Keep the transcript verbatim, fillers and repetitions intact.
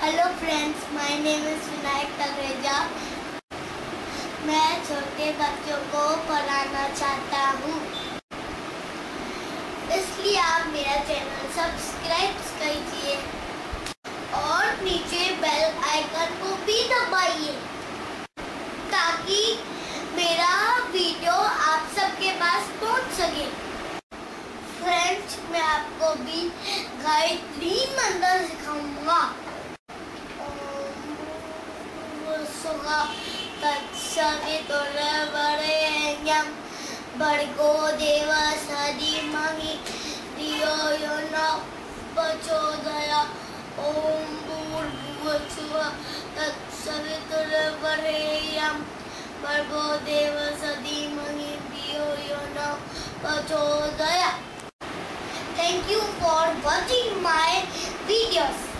Hello friends, my name is Vinayak Talreja. मैं छोटे बच्चों को पढ़ाना चाहता हूँ, इसलिए आप मेरा चैनल सब्सक्राइब कीजिए और नीचे बेल आइकन को भी दबाइए ताकि मेरा वीडियो आप सबके पास पहुँच सके। फ्रेंड्स, मैं आपको भी गायत्री मंत्र सिखाऊंगा। तत्सवितुर्वरेण्यं भर्गो देवस्य धीमहि धियो यो नः प्रचोदयात्। ॐ भूर्भुवस्सुवः तत्सवितुर्वरेण्यं भर्गो देवस्य धीमहि धियो यो नः प्रचोदयात्। Thank you for watching my videos.